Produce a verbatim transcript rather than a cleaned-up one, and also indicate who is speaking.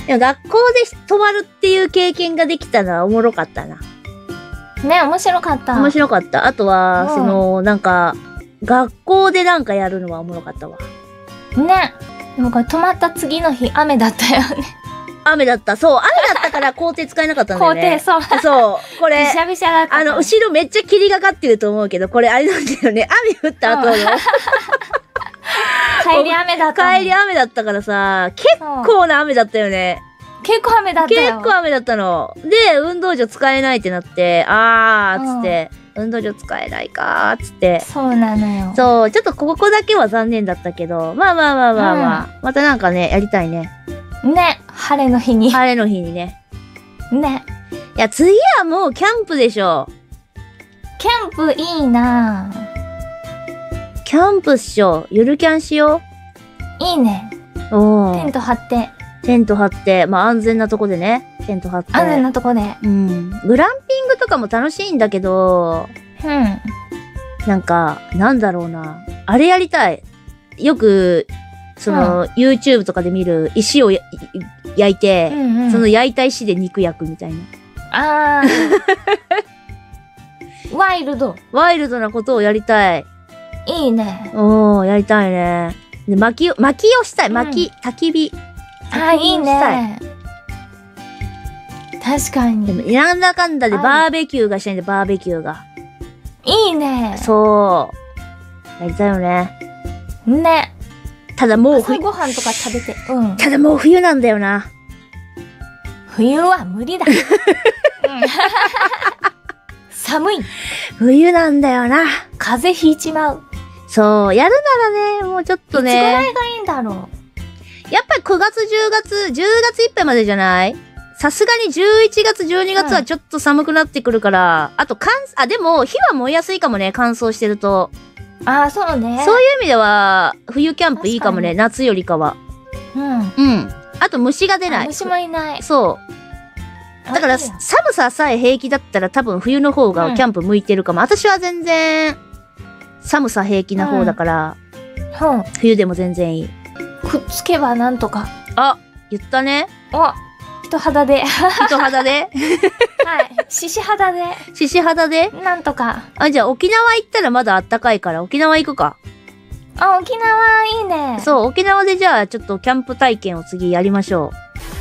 Speaker 1: でも学校で泊まるっていう経験ができたのはおもろかったな。
Speaker 2: ね、面白かった。
Speaker 1: 面白かった。あとは、
Speaker 2: うん
Speaker 1: その、なんか、学校でなんかやるのはおもろかったわ。
Speaker 2: ね。でもこれ泊まった次の日雨だったよね。
Speaker 1: 雨だった。そう、雨だったから校庭使えなかったんだよね。
Speaker 2: 校庭、そう。
Speaker 1: そう、これ。
Speaker 2: びしゃびしゃだった。
Speaker 1: あの、後ろめっちゃ霧がかってると思うけど、これあれなんだよね。雨降った後の。
Speaker 2: 帰り雨だった。
Speaker 1: 帰り雨だったからさ、結構な雨だったよね。
Speaker 2: 結構雨だったよ。
Speaker 1: 結構雨だったの。で、運動場使えないってなって、あーっつって、うん、運動場使えないかーっつって。
Speaker 2: そうなのよ。
Speaker 1: そう、ちょっとここだけは残念だったけど、まあまあまあまあまあ、うん、またなんかね、やりたいね。
Speaker 2: ね、晴れの日に。
Speaker 1: 晴れの日にね。
Speaker 2: ね。
Speaker 1: いや、次はもうキャンプでしょ。
Speaker 2: キャンプいいなぁ。
Speaker 1: キャンプっしょ。ゆるキャンしよ
Speaker 2: う。いいね。
Speaker 1: おー。
Speaker 2: テント張って。
Speaker 1: テント張って、まあ安全なとこでね。テント張って。
Speaker 2: 安全なとこで。
Speaker 1: うん。グランピングとかも楽しいんだけど、
Speaker 2: うん。
Speaker 1: なんか、なんだろうな。あれやりたい。よく、その、うん、YouTube とかで見る石を焼いて、うんうん、その焼いた石で肉焼くみたいな。
Speaker 2: あー。ワイルド。
Speaker 1: ワイルドなことをやりたい。
Speaker 2: いいね。
Speaker 1: おー、やりたいね。で、薪を、薪をしたい。薪、うん、焚き火。
Speaker 2: あ、いいね。確かに。
Speaker 1: でも、なんだかんだでバーベキューがしたいんで、バーベキューが。
Speaker 2: いいね。
Speaker 1: そう。やりたいよね。
Speaker 2: ね。
Speaker 1: ただもう
Speaker 2: 冬ご飯とか食べて。うん。
Speaker 1: ただもう冬なんだよな。
Speaker 2: 冬は無理だ。うん、寒い。
Speaker 1: 冬なんだよな。
Speaker 2: 風邪ひいちまう。
Speaker 1: そう。やるならね、もうちょっとね。
Speaker 2: いつぐらいがいいんだろう。
Speaker 1: やっぱりくがつ、じゅうがつ、じゅうがついっぱいまでじゃない？さすがにじゅういちがつ、じゅうにがつはちょっと寒くなってくるから、うん、あと乾、あ、でも火は燃えやすいかもね、乾燥してると。
Speaker 2: ああ、そうね。
Speaker 1: そういう意味では、冬キャンプいいかもね、夏よりかは。
Speaker 2: うん。
Speaker 1: うん。あと虫が出ない。
Speaker 2: 虫もいない。
Speaker 1: そう。だから、寒ささえ平気だったら多分冬の方がキャンプ向いてるかも。うん、私は全然、寒さ平気な方だから、
Speaker 2: うん、
Speaker 1: 冬でも全然いい。
Speaker 2: くっつけばなんとか。
Speaker 1: あ、言ったね。
Speaker 2: お、人肌で。
Speaker 1: 人肌ではい。
Speaker 2: 獅子肌で。
Speaker 1: 獅子肌で
Speaker 2: なんとか。
Speaker 1: あ、じゃあ沖縄行ったらまだあったかいから沖縄行くか。
Speaker 2: あ、沖縄いいね。
Speaker 1: そう、沖縄でじゃあちょっとキャンプ体験を次やりましょう。